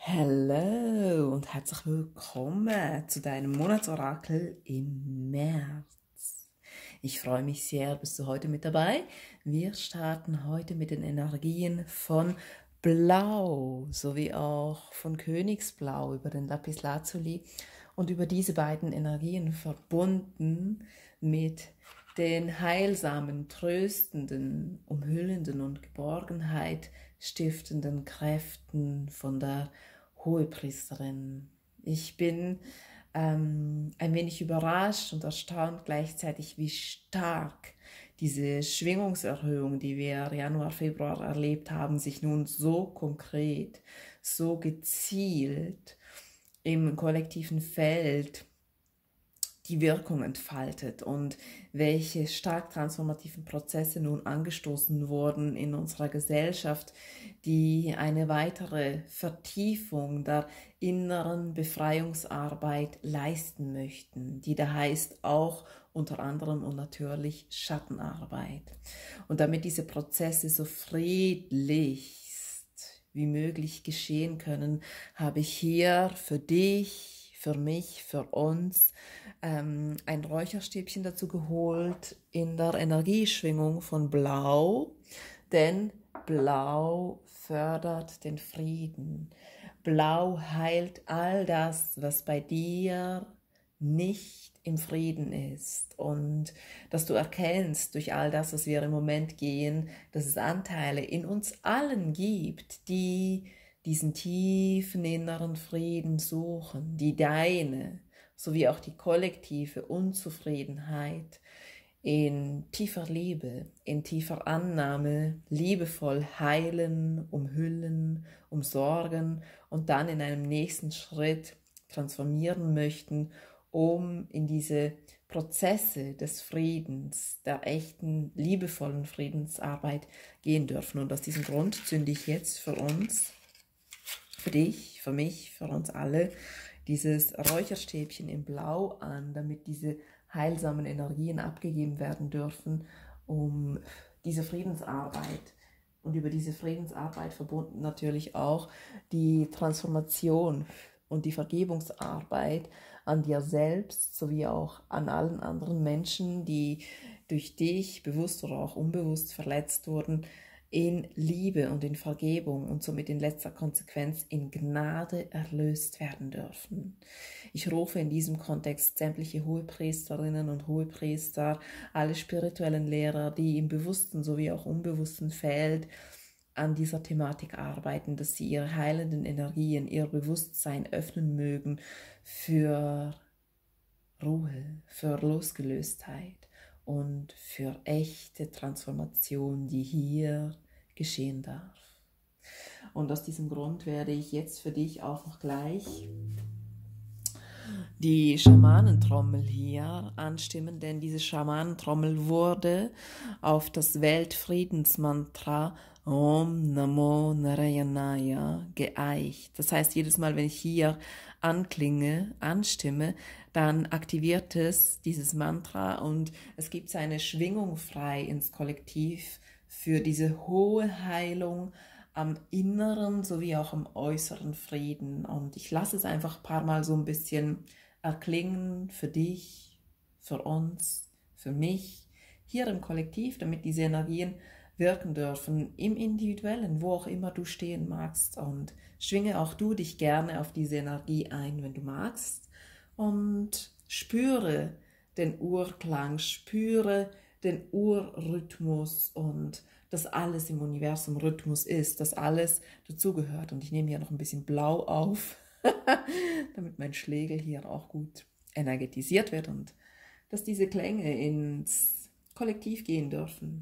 Hallo und herzlich willkommen zu deinem Monatsorakel im März. Ich freue mich sehr, bist du heute mit dabei. Wir starten heute mit den Energien von Blau sowie auch von Königsblau über den Lapislazuli und über diese beiden Energien verbunden mit den heilsamen, tröstenden, umhüllenden und Geborgenheit stiftenden Kräften von der Hohepriesterin. Ich bin ein wenig überrascht und erstaunt gleichzeitig, wie stark diese Schwingungserhöhung, die wir Januar, Februar erlebt haben, sich nun so konkret, so gezielt im kollektiven Feld die Wirkung entfaltet und welche stark transformativen Prozesse nun angestoßen wurden in unserer Gesellschaft, die eine weitere Vertiefung der inneren Befreiungsarbeit leisten möchten, die da heißt auch unter anderem und natürlich Schattenarbeit. Und damit diese Prozesse so friedlichst wie möglich geschehen können, habe ich hier für dich, für mich, für uns ein Räucherstäbchen dazu geholt in der Energieschwingung von Blau, denn Blau fördert den Frieden. Blau heilt all das, was bei dir nicht im Frieden ist, und dass du erkennst durch all das, was wir im Moment gehen, dass es Anteile in uns allen gibt, die diesen tiefen inneren Frieden suchen, die deine sowie auch die kollektive Unzufriedenheit in tiefer Liebe, in tiefer Annahme, liebevoll heilen, umhüllen, umsorgen und dann in einem nächsten Schritt transformieren möchten, um in diese Prozesse des Friedens, der echten, liebevollen Friedensarbeit gehen dürfen. Und aus diesem Grund zünde ich jetzt für uns, für dich, für mich, für uns alle, dieses Räucherstäbchen in Blau an, damit diese heilsamen Energien abgegeben werden dürfen, um diese Friedensarbeit und über diese Friedensarbeit verbunden natürlich auch die Transformation und die Vergebungsarbeit an dir selbst sowie auch an allen anderen Menschen, die durch dich bewusst oder auch unbewusst verletzt wurden, in Liebe und in Vergebung und somit in letzter Konsequenz in Gnade erlöst werden dürfen. Ich rufe in diesem Kontext sämtliche Hohepriesterinnen und Hohepriester, alle spirituellen Lehrer, die im bewussten sowie auch unbewussten Feld an dieser Thematik arbeiten, dass sie ihre heilenden Energien, ihr Bewusstsein öffnen mögen für Ruhe, für Losgelöstheit und für echte Transformation, die hier geschehen darf. Und aus diesem Grund werde ich jetzt für dich auch noch gleich die Schamanentrommel hier anstimmen, denn diese Schamanentrommel wurde auf das Weltfriedensmantra Om Namo Narayanaya geeicht. Das heißt, jedes Mal, wenn ich hier anstimme, dann aktiviert es dieses Mantra und es gibt seine Schwingung frei ins Kollektiv für diese hohe Heilung am inneren sowie auch am äußeren Frieden. Und ich lasse es einfach ein paar Mal so ein bisschen erklingen für dich, für uns, für mich, hier im Kollektiv, damit diese Energien wirken dürfen, im Individuellen, wo auch immer du stehen magst. Und schwinge auch du dich gerne auf diese Energie ein, wenn du magst. Und spüre den Urklang, spüre den Urrhythmus und dass alles im Universum Rhythmus ist, dass alles dazugehört. Und ich nehme hier noch ein bisschen Blau auf, damit mein Schlegel hier auch gut energetisiert wird und dass diese Klänge ins Kollektiv gehen dürfen.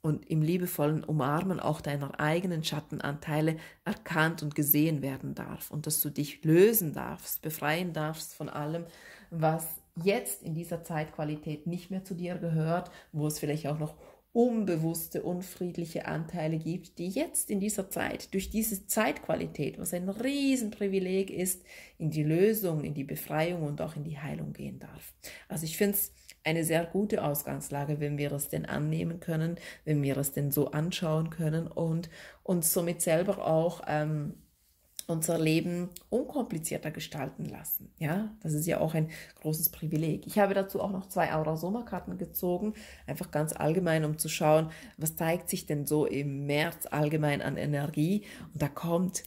und im liebevollen Umarmen auch deiner eigenen Schattenanteile erkannt und gesehen werden darf und dass du dich lösen darfst, befreien darfst von allem, was jetzt in dieser Zeitqualität nicht mehr zu dir gehört, wo es vielleicht auch noch unbewusste, unfriedliche Anteile gibt, die jetzt in dieser Zeit, durch diese Zeitqualität, was ein Riesenprivileg ist, in die Lösung, in die Befreiung und auch in die Heilung gehen darf. Also ich finde es eine sehr gute Ausgangslage, wenn wir es denn annehmen können, wenn wir es denn so anschauen können und uns somit selber auch unser Leben unkomplizierter gestalten lassen. Ja, das ist ja auch ein großes Privileg. Ich habe dazu auch noch 2 Aura-Soma-Karten gezogen, einfach ganz allgemein, um zu schauen, was zeigt sich denn so im März allgemein an Energie. Und da kommt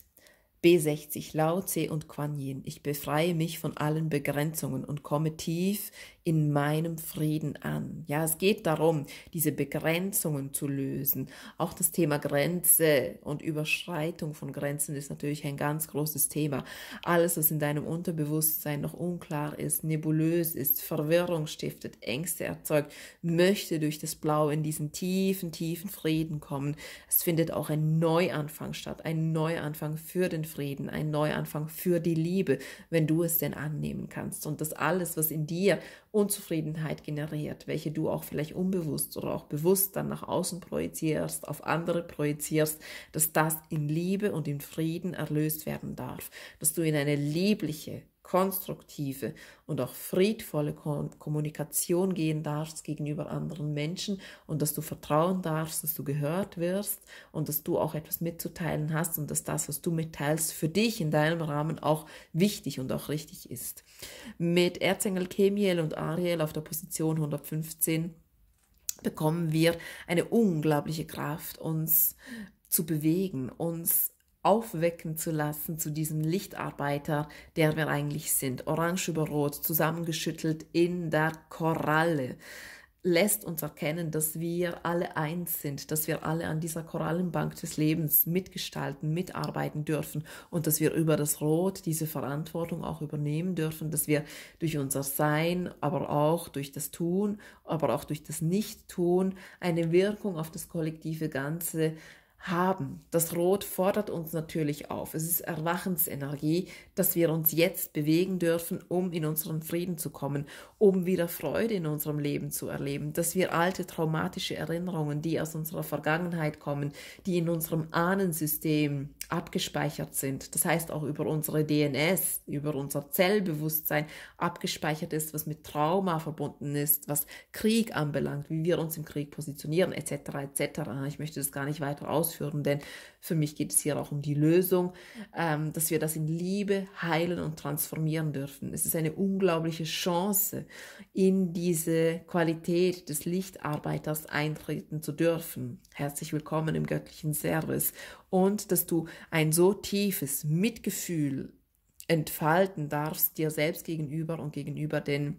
B60, Lao Tse und Kuan Yin. Ich befreie mich von allen Begrenzungen und komme tief in meinem Frieden an. Ja, es geht darum, diese Begrenzungen zu lösen. Auch das Thema Grenze und Überschreitung von Grenzen ist natürlich ein ganz großes Thema. Alles, was in deinem Unterbewusstsein noch unklar ist, nebulös ist, Verwirrung stiftet, Ängste erzeugt, möchte durch das Blau in diesen tiefen, tiefen Frieden kommen. Es findet auch ein Neuanfang statt, ein Neuanfang für den Frieden, ein Neuanfang für die Liebe, wenn du es denn annehmen kannst. Und das alles, was in dir Unzufriedenheit generiert, welche du auch vielleicht unbewusst oder auch bewusst dann nach außen projizierst, auf andere projizierst, dass das in Liebe und in Frieden erlöst werden darf, dass du in eine liebliche, konstruktive und auch friedvolle Kommunikation gehen darfst gegenüber anderen Menschen und dass du vertrauen darfst, dass du gehört wirst und dass du auch etwas mitzuteilen hast und dass das, was du mitteilst, für dich in deinem Rahmen auch wichtig und auch richtig ist. Mit Erzengel Chemiel und Ariel auf der Position 115 bekommen wir eine unglaubliche Kraft, uns zu bewegen, uns aufwecken zu lassen zu diesem Lichtarbeiter, der wir eigentlich sind. Orange über Rot, zusammengeschüttelt in der Koralle, lässt uns erkennen, dass wir alle eins sind, dass wir alle an dieser Korallenbank des Lebens mitgestalten, mitarbeiten dürfen und dass wir über das Rot diese Verantwortung auch übernehmen dürfen, dass wir durch unser Sein, aber auch durch das Tun, aber auch durch das Nicht-Tun eine Wirkung auf das kollektive Ganze haben. Das Rot fordert uns natürlich auf. Es ist Erwachensenergie, dass wir uns jetzt bewegen dürfen, um in unseren Frieden zu kommen, um wieder Freude in unserem Leben zu erleben, dass wir alte traumatische Erinnerungen, die aus unserer Vergangenheit kommen, die in unserem Ahnensystem abgespeichert sind, das heißt auch über unsere DNS, über unser Zellbewusstsein abgespeichert ist, was mit Trauma verbunden ist, was Krieg anbelangt, wie wir uns im Krieg positionieren, etc., etc. Ich möchte das gar nicht weiter ausführen, denn für mich geht es hier auch um die Lösung, dass wir das in Liebe heilen und transformieren dürfen. Es ist eine unglaubliche Chance, in diese Qualität des Lichtarbeiters eintreten zu dürfen. Herzlich willkommen im göttlichen Service. Und dass du ein so tiefes Mitgefühl entfalten darfst, dir selbst gegenüber und gegenüber den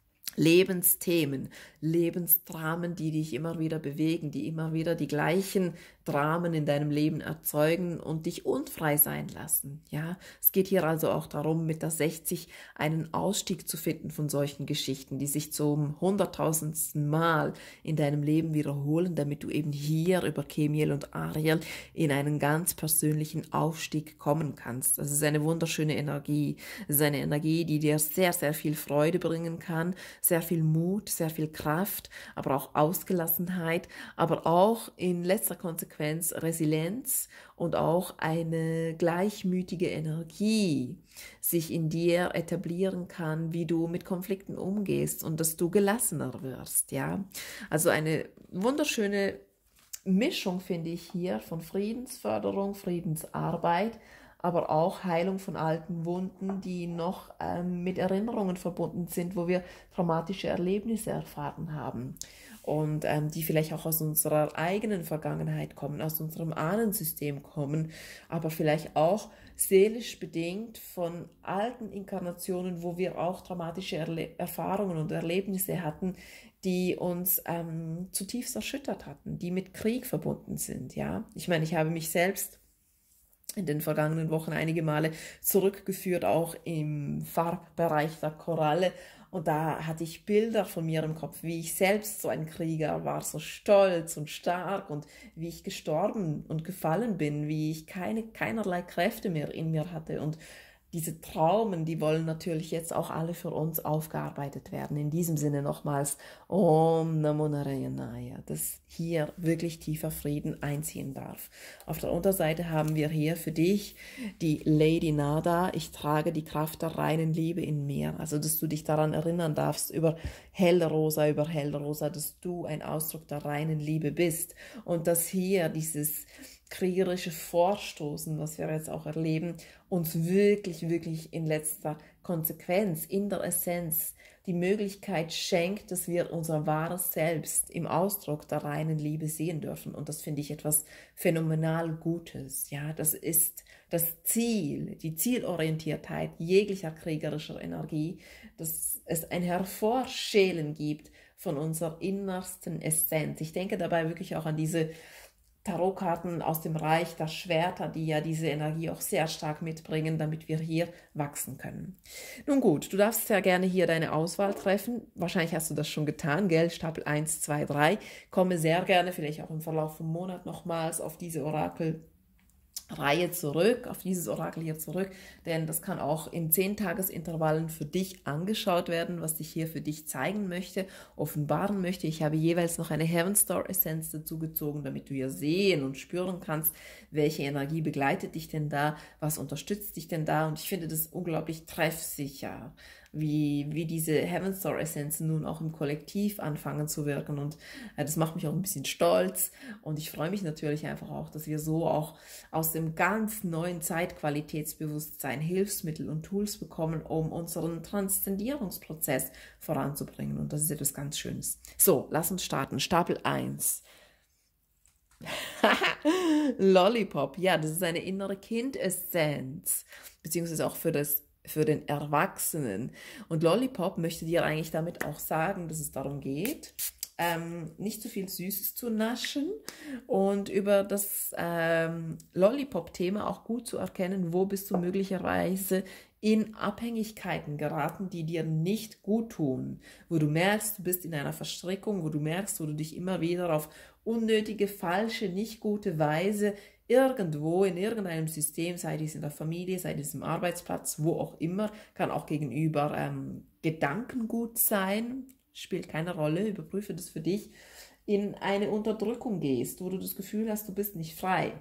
Lebensthemen, Lebensdramen, die dich immer wieder bewegen, die immer wieder die gleichen Dramen in deinem Leben erzeugen und dich unfrei sein lassen. Ja, es geht hier also auch darum, mit der 60 einen Ausstieg zu finden von solchen Geschichten, die sich zum 100.000. Mal in deinem Leben wiederholen, damit du eben hier über Chemiel und Ariel in einen ganz persönlichen Aufstieg kommen kannst. Das ist eine wunderschöne Energie. Es ist eine Energie, die dir sehr, sehr viel Freude bringen kann, sehr viel Mut, sehr viel Kraft, aber auch Ausgelassenheit, aber auch in letzter Konsequenz Resilienz und auch eine gleichmütige Energie sich in dir etablieren kann, wie du mit Konflikten umgehst und dass du gelassener wirst, ja. Also eine wunderschöne Mischung finde ich hier von Friedensförderung, Friedensarbeit, aber auch Heilung von alten Wunden, die noch mit Erinnerungen verbunden sind, wo wir traumatische Erlebnisse erfahren haben und die vielleicht auch aus unserer eigenen Vergangenheit kommen, aus unserem Ahnensystem kommen, aber vielleicht auch seelisch bedingt von alten Inkarnationen, wo wir auch traumatische Erfahrungen und Erlebnisse hatten, die uns zutiefst erschüttert hatten, die mit Krieg verbunden sind. Ja, ich meine, ich habe mich selbst in den vergangenen Wochen einige Male zurückgeführt, auch im Farbbereich der Koralle. Und da hatte ich Bilder von mir im Kopf, wie ich selbst so ein Krieger war, so stolz und stark und wie ich gestorben und gefallen bin, wie ich keinerlei Kräfte mehr in mir hatte. Und diese Traumen, die wollen natürlich jetzt auch alle für uns aufgearbeitet werden. In diesem Sinne nochmals Om Namo Narayana, dass hier wirklich tiefer Frieden einziehen darf. Auf der Unterseite haben wir hier für dich die Lady Nada. Ich trage die Kraft der reinen Liebe in mir. Also, dass du dich daran erinnern darfst über Hellrosa, dass du ein Ausdruck der reinen Liebe bist. Und dass hier dieses kriegerische Vorstoßen, was wir jetzt auch erleben, uns wirklich, wirklich in letzter Konsequenz, in der Essenz, die Möglichkeit schenkt, dass wir unser wahres Selbst im Ausdruck der reinen Liebe sehen dürfen. Und das finde ich etwas phänomenal Gutes. Ja, das ist das Ziel, die Zielorientiertheit jeglicher kriegerischer Energie, dass es ein Hervorschälen gibt von unserer innersten Essenz. Ich denke dabei wirklich auch an diese Tarotkarten aus dem Reich der Schwerter, die ja diese Energie auch sehr stark mitbringen, damit wir hier wachsen können. Nun gut, du darfst sehr gerne hier deine Auswahl treffen. Wahrscheinlich hast du das schon getan, gell? Stapel 1, 2, 3. Komme sehr gerne, vielleicht auch im Verlauf vom Monat nochmals auf diese Orakelreihe zurück, auf dieses Orakel hier zurück, denn das kann auch in 10-Tages-Intervallen für dich angeschaut werden, was ich hier für dich zeigen möchte, offenbaren möchte. Ich habe jeweils noch eine Heaven Star Essenz dazu gezogen, damit du ja sehen und spüren kannst, welche Energie begleitet dich denn da, was unterstützt dich denn da, und ich finde das unglaublich treffsicher, wie diese Heaven Star Essenzen nun auch im Kollektiv anfangen zu wirken, und das macht mich auch ein bisschen stolz, und ich freue mich natürlich einfach auch, dass wir so auch aus dem ganz neuen Zeitqualitätsbewusstsein Hilfsmittel und Tools bekommen, um unseren Transzendierungsprozess voranzubringen, und das ist etwas ganz Schönes. So, lass uns starten. Stapel 1. Lollipop, ja, das ist eine innere Kindessenz, beziehungsweise auch für den Erwachsenen. Und Lollipop möchte dir eigentlich damit auch sagen, dass es darum geht, nicht zu viel Süßes zu naschen und über das Lollipop-Thema auch gut zu erkennen, wo bist du möglicherweise in Abhängigkeiten geraten, die dir nicht gut tun, wo du merkst, du bist in einer Verstrickung, wo du merkst, wo du dich immer wieder auf unnötige, falsche, nicht gute Weise irgendwo in irgendeinem System, sei dies in der Familie, sei dies im Arbeitsplatz, wo auch immer, kann auch gegenüber Gedankengut sein, spielt keine Rolle, überprüfe das für dich, in eine Unterdrückung gehst, wo du das Gefühl hast, du bist nicht frei.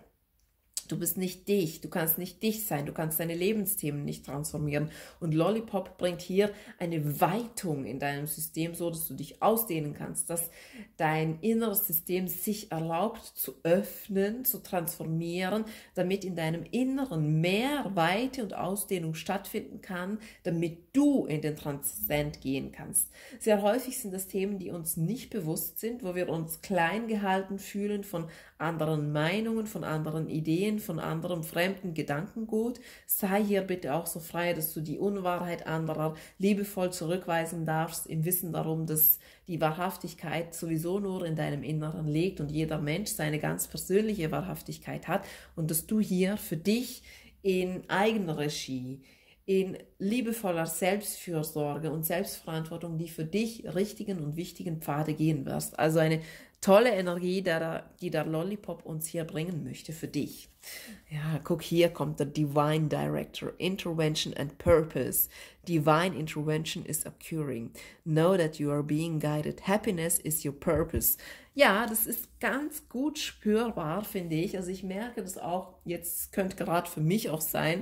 Du bist nicht dich, du kannst nicht dich sein, du kannst deine Lebensthemen nicht transformieren. Und Lollipop bringt hier eine Weitung in deinem System, so dass du dich ausdehnen kannst, dass dein inneres System sich erlaubt zu öffnen, zu transformieren, damit in deinem Inneren mehr Weite und Ausdehnung stattfinden kann, damit du in den Transzend gehen kannst. Sehr häufig sind das Themen, die uns nicht bewusst sind, wo wir uns klein gehalten fühlen von anderen Meinungen, von anderen Ideen, von anderem fremden Gedankengut. Sei hier bitte auch so frei, dass du die Unwahrheit anderer liebevoll zurückweisen darfst, im Wissen darum, dass die Wahrhaftigkeit sowieso nur in deinem Inneren liegt und jeder Mensch seine ganz persönliche Wahrhaftigkeit hat, und dass du hier für dich in Eigenregie, in liebevoller Selbstfürsorge und Selbstverantwortung die für dich richtigen und wichtigen Pfade gehen wirst. Also eine tolle Energie, die der Lollipop uns hier bringen möchte für dich. Ja, guck, hier kommt der Divine Director, Intervention and Purpose. Divine Intervention is occurring. Know that you are being guided. Happiness is your purpose. Ja, das ist ganz gut spürbar, finde ich. Also ich merke das auch, jetzt könnte gerade für mich auch sein,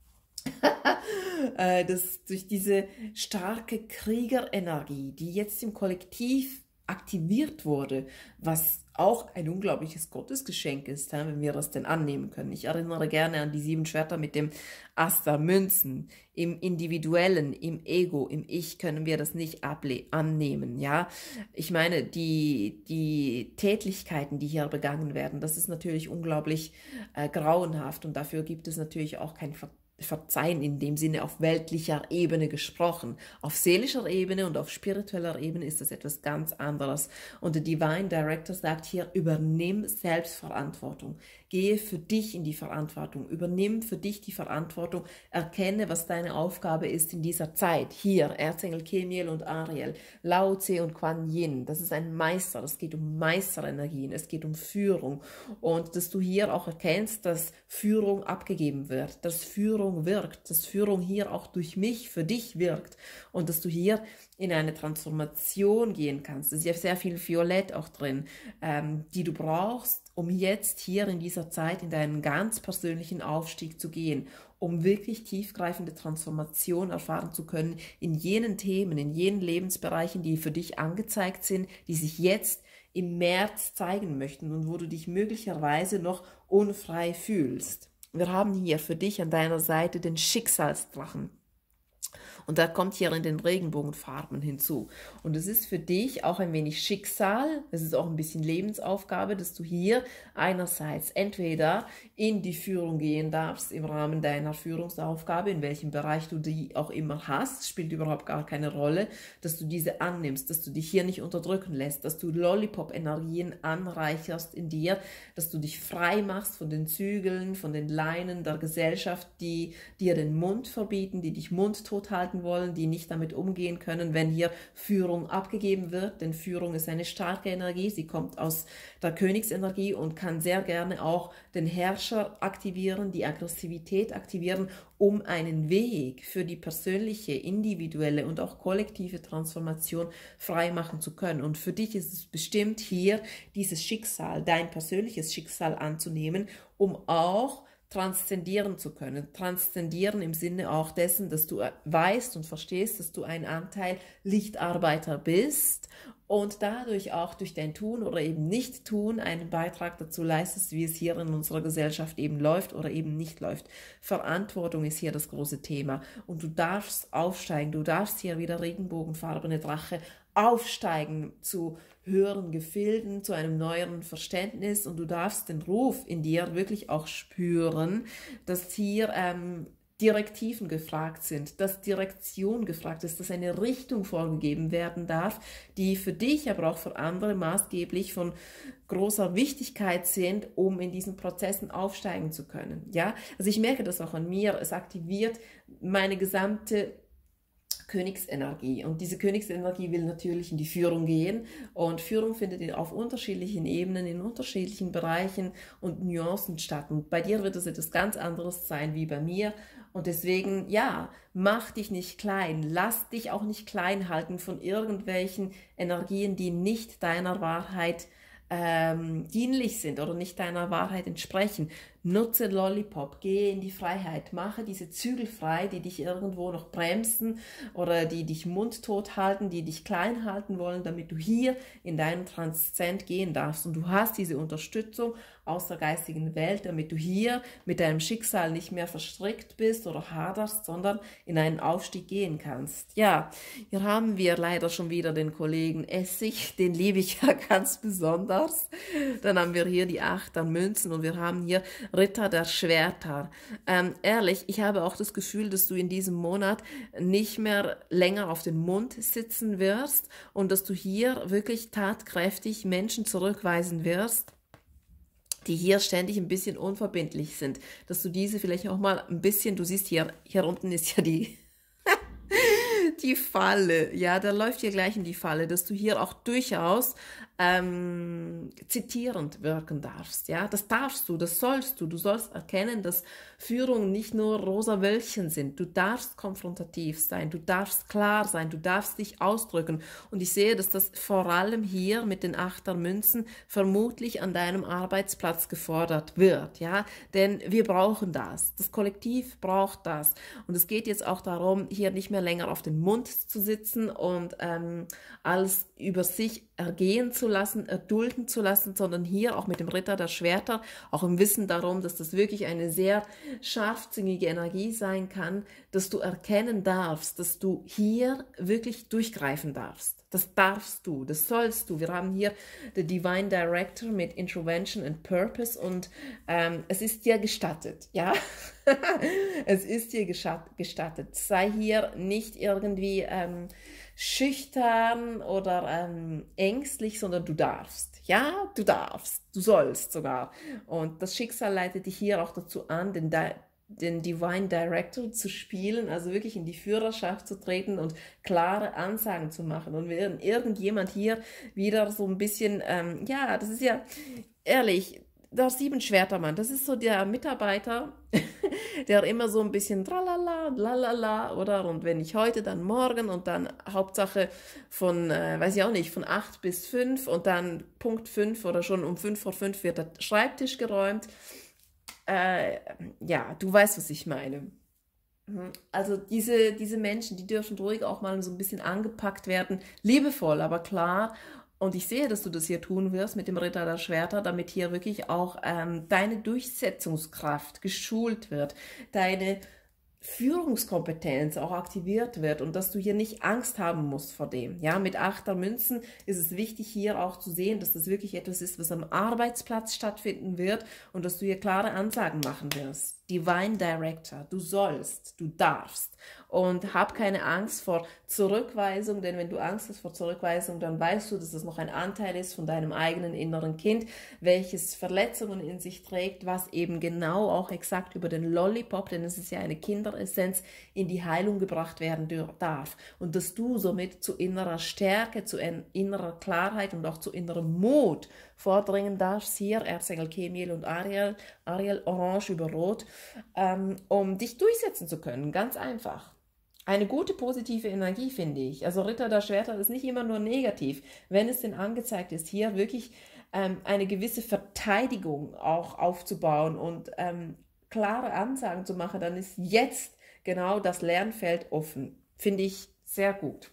dass durch diese starke Kriegerenergie, die jetzt im Kollektiv aktiviert wurde, was auch ein unglaubliches Gottesgeschenk ist, wenn wir das denn annehmen können. Ich erinnere gerne an die 7 Schwerter mit dem Ass der Münzen. Im Individuellen, im Ego, im Ich können wir das nicht annehmen. Ja, ich meine, die Tätlichkeiten, die hier begangen werden, das ist natürlich unglaublich grauenhaft, und dafür gibt es natürlich auch kein verzeihen in dem Sinne auf weltlicher Ebene gesprochen. Auf seelischer Ebene und auf spiritueller Ebene ist das etwas ganz anderes. Und der Divine Director sagt hier, übernimm Selbstverantwortung. Gehe für dich in die Verantwortung. Übernimm für dich die Verantwortung. Erkenne, was deine Aufgabe ist in dieser Zeit. Hier, Erzengel Kemuel und Ariel, Lao Tse und Kuan Yin. Das ist ein Meister. Es geht um Meisterenergien. Es geht um Führung. Und dass du hier auch erkennst, dass Führung abgegeben wird, dass Führung wirkt, dass Führung hier auch durch mich für dich wirkt und dass du hier in eine Transformation gehen kannst. Es ist ja sehr viel Violett auch drin, die du brauchst, um jetzt hier in dieser Zeit in deinen ganz persönlichen Aufstieg zu gehen, um wirklich tiefgreifende Transformation erfahren zu können in jenen Themen, in jenen Lebensbereichen, die für dich angezeigt sind, die sich jetzt im März zeigen möchten und wo du dich möglicherweise noch unfrei fühlst. Wir haben hier für dich an deiner Seite den Schicksalsdrachen. Und da kommt hier in den Regenbogenfarben hinzu. Und es ist für dich auch ein wenig Schicksal, es ist auch ein bisschen Lebensaufgabe, dass du hier einerseits entweder in die Führung gehen darfst im Rahmen deiner Führungsaufgabe, in welchem Bereich du die auch immer hast, spielt überhaupt gar keine Rolle, dass du diese annimmst, dass du dich hier nicht unterdrücken lässt, dass du Lollipop-Energien anreicherst in dir, dass du dich frei machst von den Zügeln, von den Leinen der Gesellschaft, die dir den Mund verbieten, die dich mundtot halten wollen, die nicht damit umgehen können, wenn hier Führung abgegeben wird, denn Führung ist eine starke Energie, sie kommt aus der Königsenergie und kann sehr gerne auch den Herrscher aktivieren, die Aggressivität aktivieren, um einen Weg für die persönliche, individuelle und auch kollektive Transformation frei machen zu können. Und für dich ist es bestimmt hier dieses Schicksal, dein persönliches Schicksal anzunehmen, um auch transzendieren zu können. Transzendieren im Sinne auch dessen, dass du weißt und verstehst, dass du ein Anteil Lichtarbeiter bist und dadurch auch durch dein Tun oder eben Nicht-Tun einen Beitrag dazu leistest, wie es hier in unserer Gesellschaft eben läuft oder eben nicht läuft. Verantwortung ist hier das große Thema und du darfst aufsteigen, du darfst hier wieder regenbogenfarbene Drache aufsteigen zu höheren Gefilden, zu einem neueren Verständnis und du darfst den Ruf in dir wirklich auch spüren, dass hier Direktiven gefragt sind, dass Direktion gefragt ist, dass eine Richtung vorgegeben werden darf, die für dich, aber auch für andere maßgeblich von großer Wichtigkeit sind, um in diesen Prozessen aufsteigen zu können. Ja, also ich merke das auch an mir, es aktiviert meine gesamte Königsenergie und diese Königsenergie will natürlich in die Führung gehen und Führung findet auf unterschiedlichen Ebenen, in unterschiedlichen Bereichen und Nuancen statt und bei dir wird es etwas ganz anderes sein wie bei mir und deswegen, ja, mach dich nicht klein, lass dich auch nicht klein halten von irgendwelchen Energien, die nicht deiner Wahrheit dienlich sind oder nicht deiner Wahrheit entsprechen. Nutze Lollipop, gehe in die Freiheit, mache diese Zügel frei, die dich irgendwo noch bremsen oder die dich mundtot halten, die dich klein halten wollen, damit du hier in deinen Transzend gehen darfst. Und du hast diese Unterstützung aus der geistigen Welt, damit du hier mit deinem Schicksal nicht mehr verstrickt bist oder haderst, sondern in einen Aufstieg gehen kannst. Ja, hier haben wir leider schon wieder den Kollegen Essig, den liebe ich ja ganz besonders. Dann haben wir hier die 8 an Münzen und wir haben hier Ritter der Schwerter. Ehrlich, ich habe auch das Gefühl, dass du in diesem Monat nicht mehr länger auf den Mund sitzen wirst und dass du hier wirklich tatkräftig Menschen zurückweisen wirst, die hier ständig ein bisschen unverbindlich sind. Dass du diese vielleicht auch mal ein bisschen, du siehst hier unten ist ja die Falle, ja, da läuft hier gleich in die Falle, dass du hier auch durchaus zitierend wirken darfst, ja, das darfst du, das sollst du sollst erkennen, dass Führung nicht nur rosa Wölkchen sind, du darfst konfrontativ sein, du darfst klar sein, du darfst dich ausdrücken und ich sehe, dass das vor allem hier mit den 8er Münzen vermutlich an deinem Arbeitsplatz gefordert wird, ja, denn wir brauchen das Kollektiv braucht das und es geht jetzt auch darum, hier nicht mehr länger auf den Mund zu sitzen und alles über sich ergehen zu zuzulassen, erdulden zu lassen, sondern hier auch mit dem Ritter der Schwerter, auch im Wissen darum, dass das wirklich eine sehr scharfsinnige Energie sein kann, dass du erkennen darfst, dass du hier wirklich durchgreifen darfst. Das darfst du, das sollst du. Wir haben hier the Divine Director mit Intervention and Purpose und es ist dir gestattet, ja? Es ist dir gestattet. Sei hier nicht irgendwie schüchtern oder ängstlich, sondern du darfst. Ja, du darfst, du sollst sogar. Und das Schicksal leitet dich hier auch dazu an, den Divine Director zu spielen, also wirklich in die Führerschaft zu treten und klare Ansagen zu machen. Und wenn irgendjemand hier wieder so ein bisschen, ja, das ist ja ehrlich, der Siebenschwertermann, das ist so der Mitarbeiter, der immer so ein bisschen tralala, lalala, oder? Und wenn nicht heute, dann morgen und dann Hauptsache von, weiß ich auch nicht, von 8 bis 5 und dann Punkt 5 oder schon um 5 vor 5 wird der Schreibtisch geräumt. Ja, du weißt, was ich meine. Also diese Menschen, die dürfen ruhig auch mal so ein bisschen angepackt werden, liebevoll, aber klar. Und ich sehe, dass du das hier tun wirst mit dem Ritter der Schwerter, damit hier wirklich auch deine Durchsetzungskraft geschult wird, deine Führungskompetenz auch aktiviert wird und dass du hier nicht Angst haben musst vor dem. Ja, mit Achtermünzen ist es wichtig, hier auch zu sehen, dass das wirklich etwas ist, was am Arbeitsplatz stattfinden wird und dass du hier klare Ansagen machen wirst. Divine Director, du sollst, du darfst und hab keine Angst vor Zurückweisung, denn wenn du Angst hast vor Zurückweisung, dann weißt du, dass es noch ein Anteil ist von deinem eigenen inneren Kind, welches Verletzungen in sich trägt, was eben genau auch exakt über den Lollipop, denn es ist ja eine Kinderessenz, in die Heilung gebracht werden darf und dass du somit zu innerer Stärke, zu innerer Klarheit und auch zu innerem Mut vordringen darfst, hier Erzengel Kemiel und Ariel Orange über Rot, um dich durchsetzen zu können, ganz einfach. Eine gute positive Energie, finde ich. Also Ritter der Schwerter ist nicht immer nur negativ. Wenn es denn angezeigt ist, hier wirklich eine gewisse Verteidigung auch aufzubauen und klare Ansagen zu machen, dann ist jetzt genau das Lernfeld offen. Finde ich sehr gut.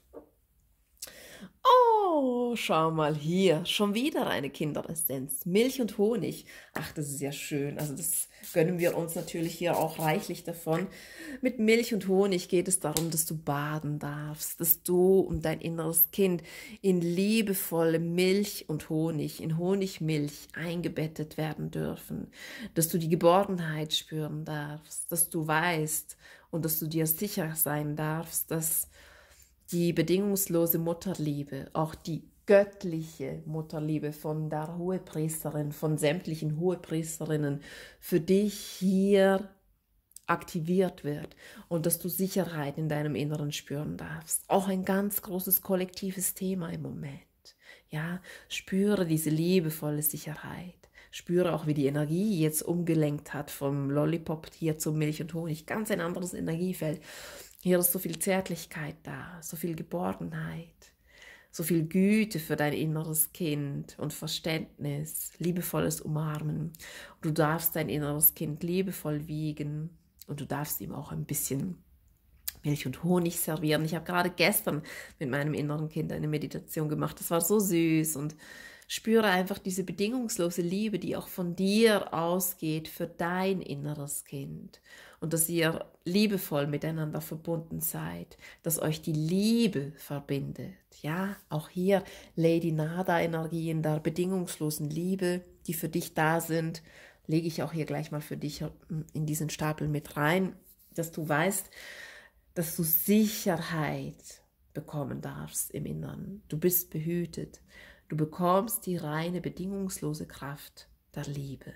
Oh, schau mal hier, schon wieder eine Kinderessenz, Milch und Honig. Ach, das ist ja schön. Also das gönnen wir uns natürlich hier auch reichlich davon. Mit Milch und Honig geht es darum, dass du baden darfst, dass du und dein inneres Kind in liebevolle Milch und Honig, in Honigmilch eingebettet werden dürfen, dass du die Geborgenheit spüren darfst, dass du weißt und dass du dir sicher sein darfst, dass die bedingungslose Mutterliebe, auch die göttliche Mutterliebe von der Hohepriesterin, von sämtlichen Hohepriesterinnen für dich hier aktiviert wird und dass du Sicherheit in deinem Inneren spüren darfst. Auch ein ganz großes kollektives Thema im Moment. Ja, spüre diese liebevolle Sicherheit. Spüre auch, wie die Energie jetzt umgelenkt hat vom Lollipop hier zum Milch und Honig. Ganz ein anderes Energiefeld. Hier ist so viel Zärtlichkeit da, so viel Geborgenheit, so viel Güte für dein inneres Kind und Verständnis, liebevolles Umarmen. Und du darfst dein inneres Kind liebevoll wiegen und du darfst ihm auch ein bisschen Milch und Honig servieren. Ich habe gerade gestern mit meinem inneren Kind eine Meditation gemacht. Das war so süß und spüre einfach diese bedingungslose Liebe, die auch von dir ausgeht für dein inneres Kind. Und dass ihr liebevoll miteinander verbunden seid, dass euch die Liebe verbindet. Ja, auch hier Lady Nada-Energie in der bedingungslosen Liebe, die für dich da sind, lege ich auch hier gleich mal für dich in diesen Stapel mit rein, dass du weißt, dass du Sicherheit bekommen darfst im Inneren. Du bist behütet. Du bekommst die reine, bedingungslose Kraft der Liebe.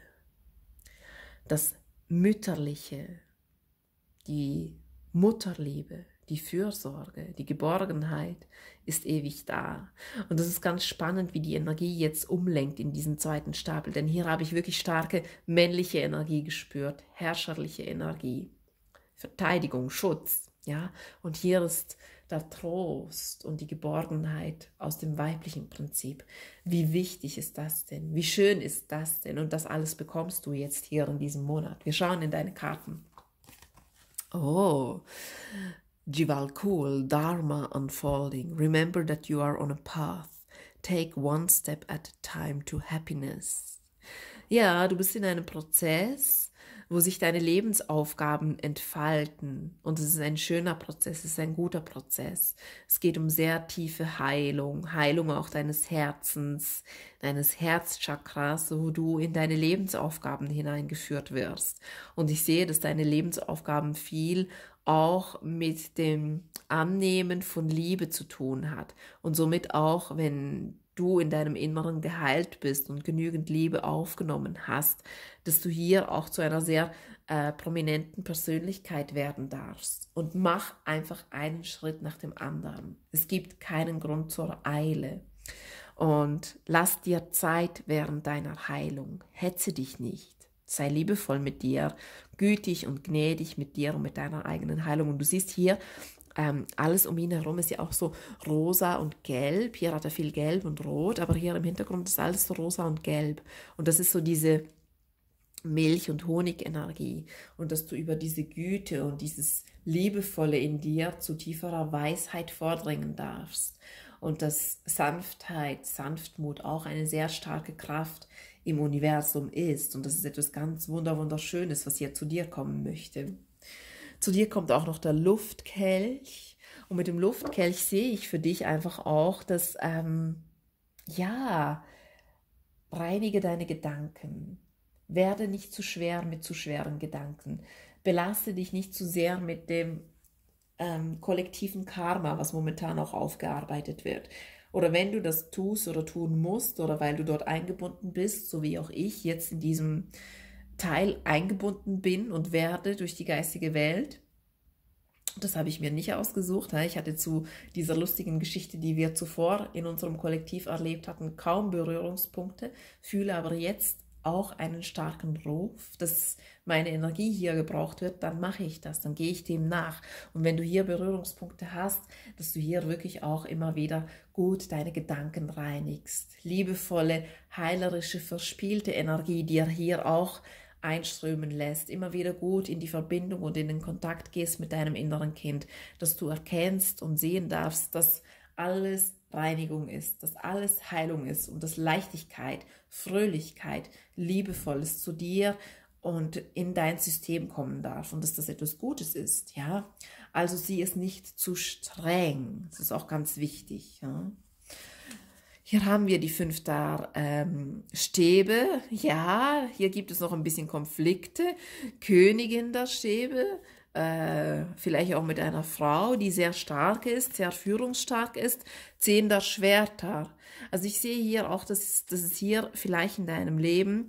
Das Mütterliche, die Mutterliebe, die Fürsorge, die Geborgenheit ist ewig da. Und das ist ganz spannend, wie die Energie jetzt umlenkt in diesen zweiten Stapel. Denn hier habe ich wirklich starke männliche Energie gespürt, herrscherliche Energie, Verteidigung, Schutz. Ja? Und hier ist der Trost und die Geborgenheit aus dem weiblichen Prinzip. Wie wichtig ist das denn? Wie schön ist das denn? Und das alles bekommst du jetzt hier in diesem Monat. Wir schauen in deine Karten. Oh, Jival Kul, Dharma unfolding. Remember that you are on a path. Take one step at a time to happiness. Ja, du bist in einem Prozess, wo sich deine Lebensaufgaben entfalten. Und es ist ein schöner Prozess, es ist ein guter Prozess. Es geht um sehr tiefe Heilung, Heilung auch deines Herzens, deines Herzchakras, wo du in deine Lebensaufgaben hineingeführt wirst. Und ich sehe, dass deine Lebensaufgaben viel auch mit dem Annehmen von Liebe zu tun hat. Und somit auch, wenn du in deinem Inneren geheilt bist und genügend Liebe aufgenommen hast, dass du hier auch zu einer sehr prominenten Persönlichkeit werden darfst. Und mach einfach einen Schritt nach dem anderen. Es gibt keinen Grund zur Eile. Und lass dir Zeit während deiner Heilung. Hetze dich nicht. Sei liebevoll mit dir, gütig und gnädig mit dir und mit deiner eigenen Heilung. Und du siehst hier, alles um ihn herum ist ja auch so rosa und gelb. Hier hat er viel gelb und rot, aber hier im Hintergrund ist alles so rosa und gelb. Und das ist so diese Milch- und Honigenergie. Und dass du über diese Güte und dieses Liebevolle in dir zu tieferer Weisheit vordringen darfst. Und dass Sanftheit, Sanftmut auch eine sehr starke Kraft im Universum ist. Und das ist etwas ganz Wunderschönes, was hier zu dir kommen möchte. Zu dir kommt auch noch der Luftkelch. Und mit dem Luftkelch sehe ich für dich einfach auch, dass, ja, reinige deine Gedanken. Werde nicht zu schwer mit zu schweren Gedanken. Belaste dich nicht zu sehr mit dem kollektiven Karma, was momentan auch aufgearbeitet wird. Oder wenn du das tust oder tun musst oder weil du dort eingebunden bist, so wie auch ich jetzt in diesem Teil eingebunden bin und werde durch die geistige Welt. Das habe ich mir nicht ausgesucht. Ich hatte zu dieser lustigen Geschichte, die wir zuvor in unserem Kollektiv erlebt hatten, kaum Berührungspunkte, fühle aber jetzt auch einen starken Ruf, dass meine Energie hier gebraucht wird, dann mache ich das, dann gehe ich dem nach. Und wenn du hier Berührungspunkte hast, dass du hier wirklich auch immer wieder gut deine Gedanken reinigst. Liebevolle, heilerische, verspielte Energie, die hier auch einströmen lässt, immer wieder gut in die Verbindung und in den Kontakt gehst mit deinem inneren Kind, dass du erkennst und sehen darfst, dass alles Reinigung ist, dass alles Heilung ist und dass Leichtigkeit, Fröhlichkeit, Liebevolles zu dir und in dein System kommen darf und dass das etwas Gutes ist, ja. Also sieh es nicht zu streng, das ist auch ganz wichtig, ja. Hier haben wir die 5 Stäbe. Ja, hier gibt es noch ein bisschen Konflikte. Königin der Stäbe, vielleicht auch mit einer Frau, die sehr stark ist, sehr führungsstark ist. 10 der Schwerter. Also ich sehe hier auch, dass es hier vielleicht in deinem Leben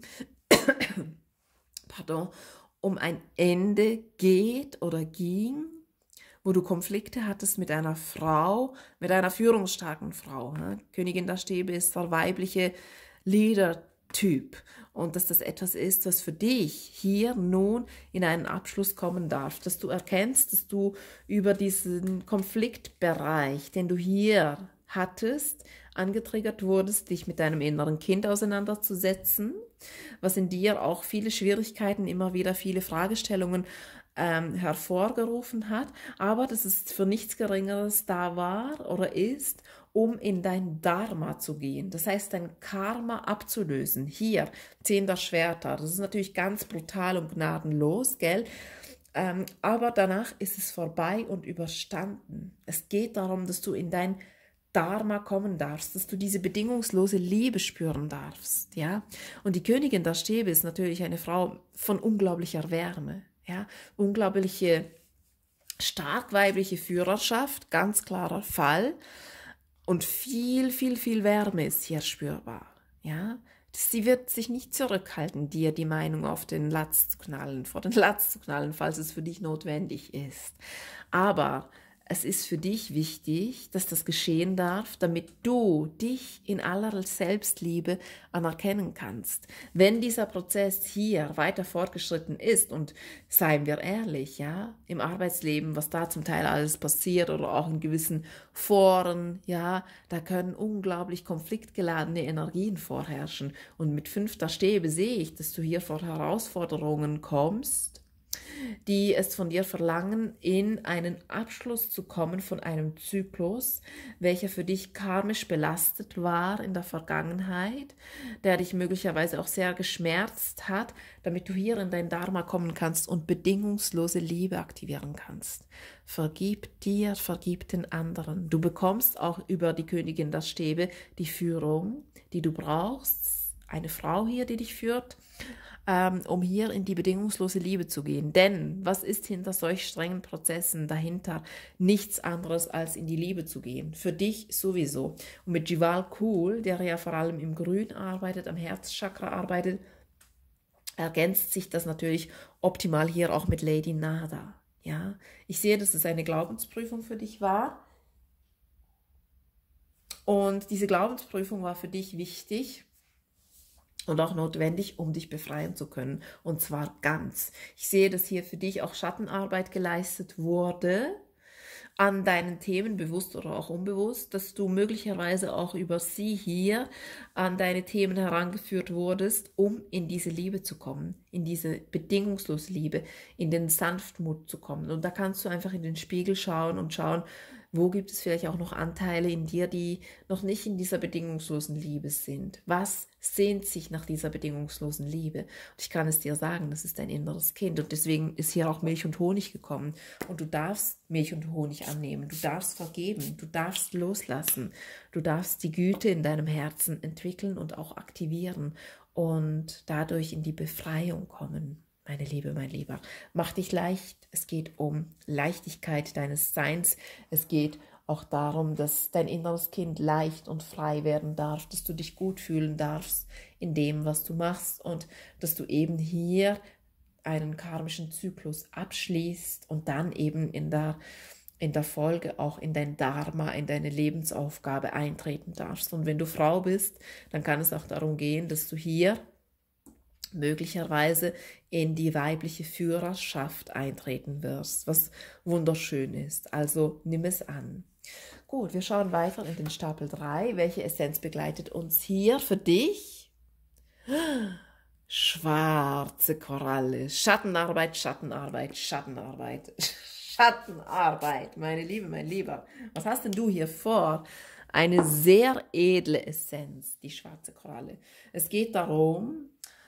pardon, um ein Ende geht oder ging, wo du Konflikte hattest mit einer Frau, mit einer führungsstarken Frau. Königin der Stäbe ist der weibliche Leader-Typ. Und dass das etwas ist, was für dich hier nun in einen Abschluss kommen darf. Dass du erkennst, dass du über diesen Konfliktbereich, den du hier hattest, angetriggert wurdest, dich mit deinem inneren Kind auseinanderzusetzen, was in dir auch viele Schwierigkeiten, immer wieder viele Fragestellungen hervorgerufen hat, aber dass es für nichts Geringeres da war oder ist, um in dein Dharma zu gehen. Das heißt, dein Karma abzulösen. Hier, 10 der Schwerter. Das ist natürlich ganz brutal und gnadenlos, gell? Aber danach ist es vorbei und überstanden. Es geht darum, dass du in dein Dharma kommen darfst, dass du diese bedingungslose Liebe spüren darfst, ja. Und die Königin der Stäbe ist natürlich eine Frau von unglaublicher Wärme. Ja, unglaubliche, stark weibliche Führerschaft, ganz klarer Fall. Und viel Wärme ist hier spürbar. Ja, sie wird sich nicht zurückhalten, dir die Meinung auf den Latz zu knallen, vor den Latz zu knallen, falls es für dich notwendig ist. Aber es ist für dich wichtig, dass das geschehen darf, damit du dich in aller Selbstliebe anerkennen kannst. Wenn dieser Prozess hier weiter fortgeschritten ist, und seien wir ehrlich, ja, im Arbeitsleben, was da zum Teil alles passiert oder auch in gewissen Foren, ja, da können unglaublich konfliktgeladene Energien vorherrschen. Und mit 5 Stäbe sehe ich, dass du hier vor Herausforderungen kommst, die es von dir verlangen, in einen Abschluss zu kommen von einem Zyklus, welcher für dich karmisch belastet war in der Vergangenheit, der dich möglicherweise auch sehr geschmerzt hat, damit du hier in dein Dharma kommen kannst und bedingungslose Liebe aktivieren kannst. Vergib dir, vergib den anderen. Du bekommst auch über die Königin der Stäbe die Führung, die du brauchst. Eine Frau hier, die dich führt, um hier in die bedingungslose Liebe zu gehen. Denn was ist hinter solch strengen Prozessen dahinter? Nichts anderes als in die Liebe zu gehen. Für dich sowieso. Und mit Jival Kul, der ja vor allem im Grün arbeitet, am Herzchakra arbeitet, ergänzt sich das natürlich optimal hier auch mit Lady Nada. Ja, ich sehe, dass es eine Glaubensprüfung für dich war. Und diese Glaubensprüfung war für dich wichtig und auch notwendig, um dich befreien zu können. Und zwar ganz. Ich sehe, dass hier für dich auch Schattenarbeit geleistet wurde, an deinen Themen, bewusst oder auch unbewusst, dass du möglicherweise auch über sie hier an deine Themen herangeführt wurdest, um in diese Liebe zu kommen, in diese bedingungslose Liebe, in den Sanftmut zu kommen. Und da kannst du einfach in den Spiegel schauen und schauen, wo gibt es vielleicht auch noch Anteile in dir, die noch nicht in dieser bedingungslosen Liebe sind? Was sehnt sich nach dieser bedingungslosen Liebe? Und ich kann es dir sagen, das ist dein inneres Kind. Und deswegen ist hier auch Milch und Honig gekommen. Und du darfst Milch und Honig annehmen. Du darfst vergeben. Du darfst loslassen. Du darfst die Güte in deinem Herzen entwickeln und auch aktivieren und dadurch in die Befreiung kommen. Meine Liebe, mein Lieber, mach dich leicht. Es geht um Leichtigkeit deines Seins. Es geht auch darum, dass dein inneres Kind leicht und frei werden darf, dass du dich gut fühlen darfst in dem, was du machst und dass du eben hier einen karmischen Zyklus abschließt und dann eben in der Folge auch in dein Dharma, in deine Lebensaufgabe eintreten darfst. Und wenn du Frau bist, dann kann es auch darum gehen, dass du hier möglicherweise in die weibliche Führerschaft eintreten wirst, was wunderschön ist. Also nimm es an. Gut, wir schauen weiter in den Stapel 3. Welche Essenz begleitet uns hier für dich? Schwarze Koralle. Schattenarbeit, Schattenarbeit, Schattenarbeit. Schattenarbeit, meine Liebe, mein Lieber. Was hast denn du hier vor? Eine sehr edle Essenz, die schwarze Koralle. Es geht darum,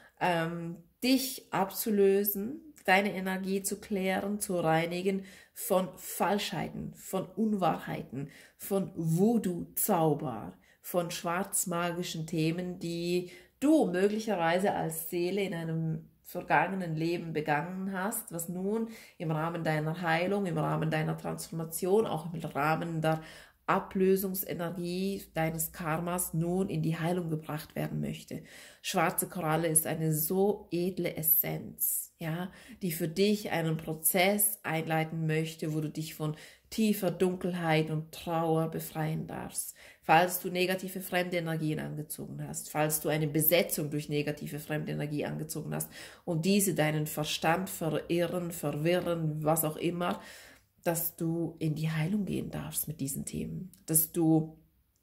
dich abzulösen, deine Energie zu klären, zu reinigen von Falschheiten, von Unwahrheiten, von Voodoo-Zauber, von schwarzmagischen Themen, die du möglicherweise als Seele in einem vergangenen Leben begangen hast, was nun im Rahmen deiner Heilung, im Rahmen deiner Transformation, auch im Rahmen der Ablösungsenergie deines Karmas nun in die Heilung gebracht werden möchte. Schwarze Koralle ist eine so edle Essenz, ja, die für dich einen Prozess einleiten möchte, wo du dich von tiefer Dunkelheit und Trauer befreien darfst. Falls du negative fremde Energien angezogen hast, falls du eine Besetzung durch negative fremde Energie angezogen hast und diese deinen Verstand verirren, verwirren, was auch immer, dass du in die Heilung gehen darfst mit diesen Themen, dass du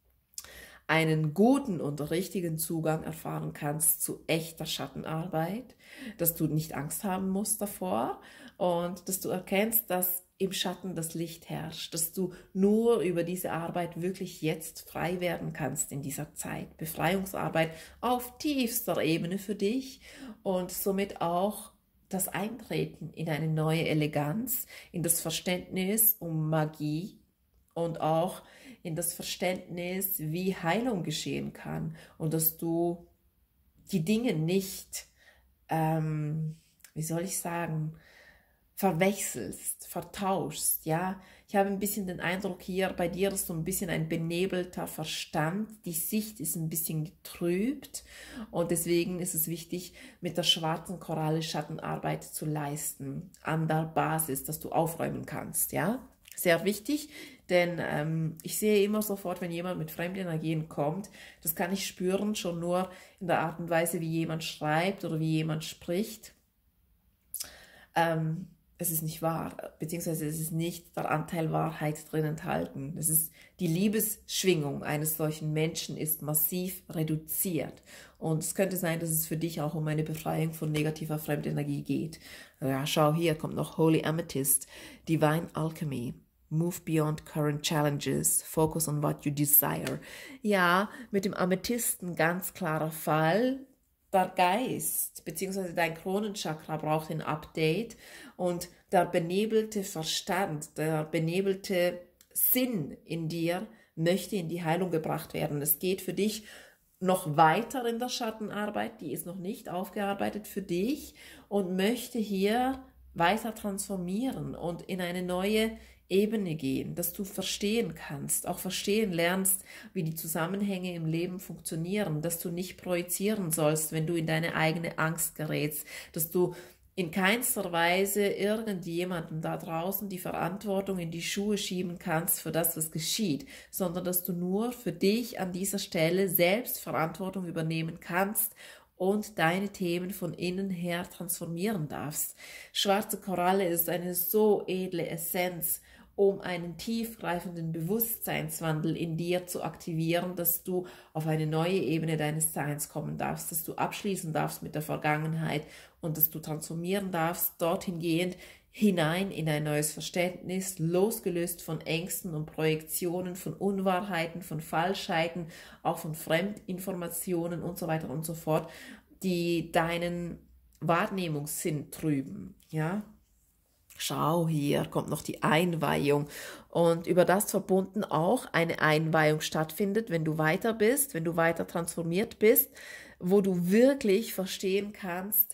einen guten und richtigen Zugang erfahren kannst zu echter Schattenarbeit, dass du nicht Angst haben musst davor und dass du erkennst, dass im Schatten das Licht herrscht, dass du nur über diese Arbeit wirklich jetzt frei werden kannst in dieser Zeit. Befreiungsarbeit auf tiefster Ebene für dich und somit auch das Eintreten in eine neue Eleganz, in das Verständnis um Magie und auch in das Verständnis, wie Heilung geschehen kann und dass du die Dinge nicht, wie soll ich sagen, verwechselst, vertauschst, ja. Ich habe ein bisschen den Eindruck hier, bei dir ist so ein bisschen ein benebelter Verstand, die Sicht ist ein bisschen getrübt und deswegen ist es wichtig, mit der schwarzen Koralle Schattenarbeit zu leisten, an der Basis, dass du aufräumen kannst, ja. Sehr wichtig, denn ich sehe immer sofort, wenn jemand mit fremden Energien kommt, das kann ich spüren, schon nur in der Art und Weise, wie jemand schreibt oder wie jemand spricht. es ist nicht wahr, beziehungsweise es ist nicht der Anteil Wahrheit drin enthalten. Es ist die Liebesschwingung eines solchen Menschen ist massiv reduziert. Und es könnte sein, dass es für dich auch um eine Befreiung von negativer Fremdenergie geht. Ja, schau, hier kommt noch Holy Amethyst, Divine Alchemy. Move beyond current challenges, focus on what you desire. Ja, mit dem Amethysten ganz klarer Fall. Der Geist bzw. dein Kronenchakra braucht ein Update und der benebelte Verstand, der benebelte Sinn in dir möchte in die Heilung gebracht werden. Es geht für dich noch weiter in der Schattenarbeit, die ist noch nicht aufgearbeitet für dich und möchte hier weiter transformieren und in eine neue Ebene gehen, dass du verstehen kannst, auch verstehen lernst, wie die Zusammenhänge im Leben funktionieren, dass du nicht projizieren sollst, wenn du in deine eigene Angst gerätst, dass du in keinster Weise irgendjemandem da draußen die Verantwortung in die Schuhe schieben kannst für das, was geschieht, sondern dass du nur für dich an dieser Stelle selbst Verantwortung übernehmen kannst und deine Themen von innen her transformieren darfst. Schwarze Koralle ist eine so edle Essenz, um einen tiefgreifenden Bewusstseinswandel in dir zu aktivieren, dass du auf eine neue Ebene deines Seins kommen darfst, dass du abschließen darfst mit der Vergangenheit und dass du transformieren darfst, dorthin gehend hinein in ein neues Verständnis, losgelöst von Ängsten und Projektionen, von Unwahrheiten, von Falschheiten, auch von Fremdinformationen und so weiter und so fort, die deinen Wahrnehmungssinn trüben, ja. Schau, hier kommt noch die Einweihung und über das verbunden auch eine Einweihung stattfindet, wenn du weiter bist, wenn du weiter transformiert bist, wo du wirklich verstehen kannst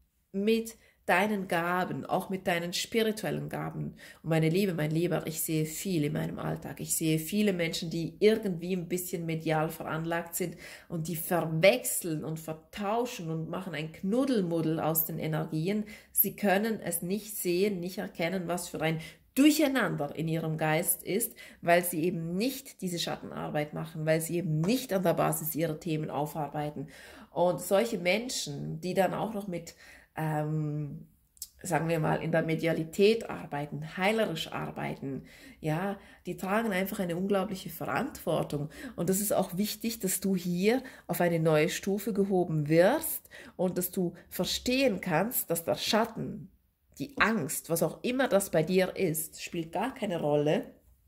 mit deinen Gaben, auch mit deinen spirituellen Gaben. Und meine Liebe, mein Lieber, ich sehe viel in meinem Alltag. Ich sehe viele Menschen, die irgendwie ein bisschen medial veranlagt sind und die verwechseln und vertauschen und machen ein Knuddelmuddel aus den Energien. Sie können es nicht sehen, nicht erkennen, was für ein Durcheinander in ihrem Geist ist, weil sie eben nicht diese Schattenarbeit machen, weil sie eben nicht an der Basis ihrer Themen aufarbeiten. Und solche Menschen, die dann auch noch mit sagen wir mal, in der Medialität arbeiten, heilerisch arbeiten, ja, die tragen einfach eine unglaubliche Verantwortung. Und das ist auch wichtig, dass du hier auf eine neue Stufe gehoben wirst und dass du verstehen kannst, dass der Schatten, die Angst, was auch immer das bei dir ist, spielt gar keine Rolle,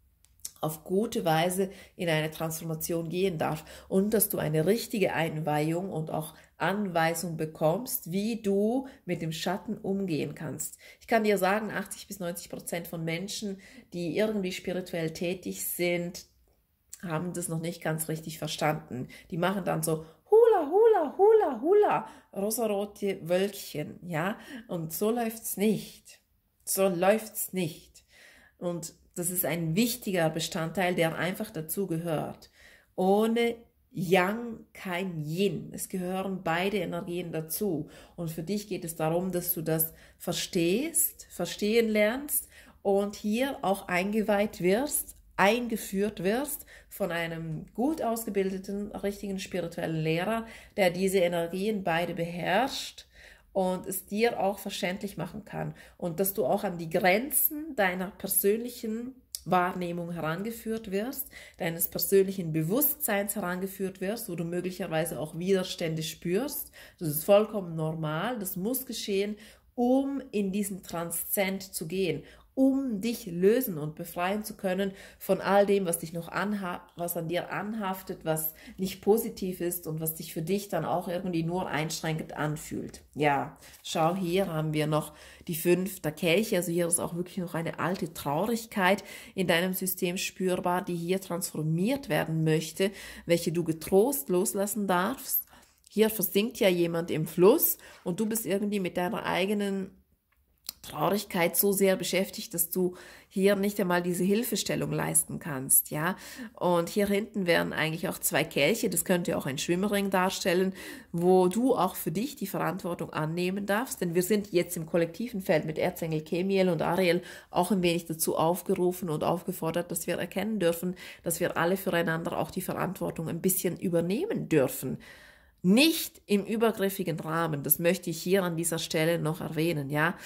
auf gute Weise in eine Transformation gehen darf und dass du eine richtige Einweihung und auch Anweisung bekommst, wie du mit dem Schatten umgehen kannst. Ich kann dir sagen, 80-90% von Menschen, die irgendwie spirituell tätig sind, haben das noch nicht ganz richtig verstanden. Die machen dann so Hula, Hula, Hula, Hula, rosarote Wölkchen, ja, und so läuft's nicht. So läuft's nicht. Und das ist ein wichtiger Bestandteil, der einfach dazu gehört. Ohne Yang kein Yin. Es gehören beide Energien dazu. Und für dich geht es darum, dass du das verstehst, verstehen lernst und hier auch eingeweiht wirst, eingeführt wirst von einem gut ausgebildeten, richtigen spirituellen Lehrer, der diese Energien beide beherrscht und es dir auch verständlich machen kann und dass du auch an die Grenzen deiner persönlichen Wahrnehmung herangeführt wirst, deines persönlichen Bewusstseins herangeführt wirst, wo du möglicherweise auch Widerstände spürst. Das ist vollkommen normal, das muss geschehen, um in diesen Transzend zu gehen, um dich lösen und befreien zu können von all dem, was dich noch was an dir anhaftet, was nicht positiv ist und was dich für dich dann auch irgendwie nur einschränkend anfühlt. Ja, schau, hier haben wir noch die 5 der Kelche, also hier ist auch wirklich noch eine alte Traurigkeit in deinem System spürbar, die hier transformiert werden möchte, welche du getrost loslassen darfst. Hier versinkt ja jemand im Fluss und du bist irgendwie mit deiner eigenen Traurigkeit so sehr beschäftigt, dass du hier nicht einmal diese Hilfestellung leisten kannst, ja. Und hier hinten wären eigentlich auch 2 Kelche, das könnte auch ein Schwimmring darstellen, wo du auch für dich die Verantwortung annehmen darfst, denn wir sind jetzt im kollektiven Feld mit Erzengel Chemiel und Ariel auch ein wenig dazu aufgerufen und aufgefordert, dass wir erkennen dürfen, dass wir alle füreinander auch die Verantwortung ein bisschen übernehmen dürfen. Nicht im übergriffigen Rahmen, das möchte ich hier an dieser Stelle noch erwähnen, ja.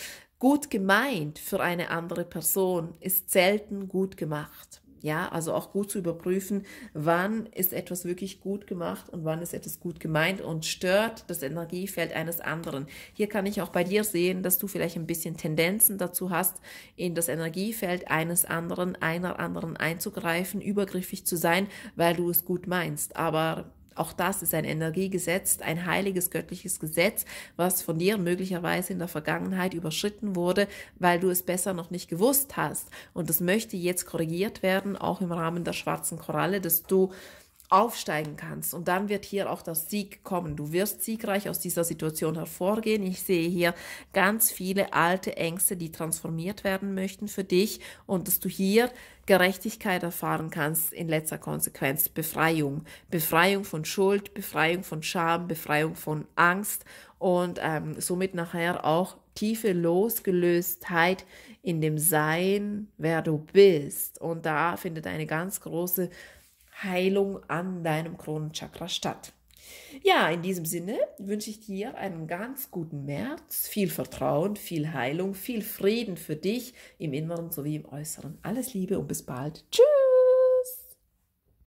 gut gemeint für eine andere Person ist selten gut gemacht. Ja, also auch gut zu überprüfen, wann ist etwas wirklich gut gemacht und wann ist etwas gut gemeint und stört das Energiefeld eines anderen. Hier kann ich auch bei dir sehen, dass du vielleicht ein bisschen Tendenzen dazu hast, in das Energiefeld eines anderen, einer anderen einzugreifen, übergriffig zu sein, weil du es gut meinst. Aber auch das ist ein Energiegesetz, ein heiliges göttliches Gesetz, was von dir möglicherweise in der Vergangenheit überschritten wurde, weil du es besser noch nicht gewusst hast. Und das möchte jetzt korrigiert werden, auch im Rahmen der schwarzen Koralle, dass du aufsteigen kannst. Und dann wird hier auch der Sieg kommen. Du wirst siegreich aus dieser Situation hervorgehen. Ich sehe hier ganz viele alte Ängste, die transformiert werden möchten für dich und dass du hier Gerechtigkeit erfahren kannst, in letzter Konsequenz Befreiung. Befreiung von Schuld, Befreiung von Scham, Befreiung von Angst und somit nachher auch tiefe Losgelöstheit in dem Sein, wer du bist. Und da findet eine ganz große Heilung an deinem Kronenchakra statt. Ja, in diesem Sinne wünsche ich dir einen ganz guten März, viel Vertrauen, viel Heilung, viel Frieden für dich im Inneren sowie im Äußeren. Alles Liebe und bis bald. Tschüss!